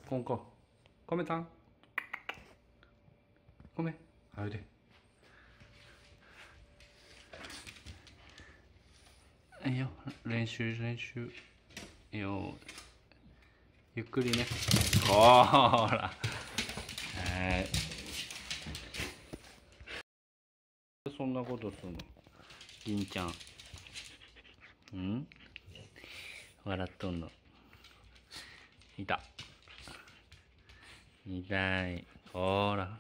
コンコン。コメたん。コメ。おいで。いいよ。練習。いいよ。ゆっくりね。ほら。はい。そんなことするの。銀ちゃん。うん。笑っとんの。いた。痛い。ほら。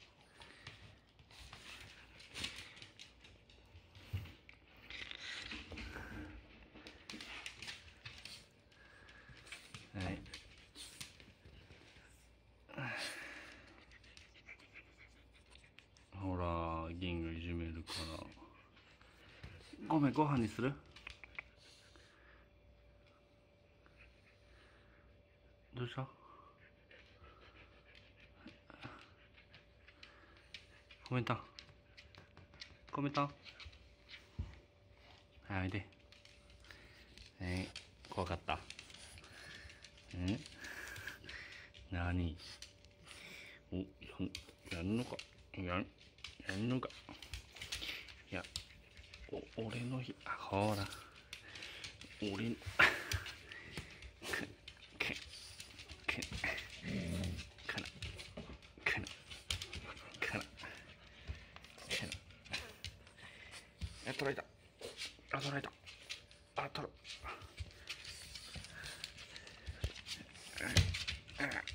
はい。ほら、銀がいじめるから。ごめん、ご飯にする？どうした？ごめんたん。ごめんたん。はい、おいで。はい、怖かった。ん？何？お、やんのか？やんのか？いや、俺の日、ほら。俺の、け、け、から、から、から、から。取られた。取られた。取る。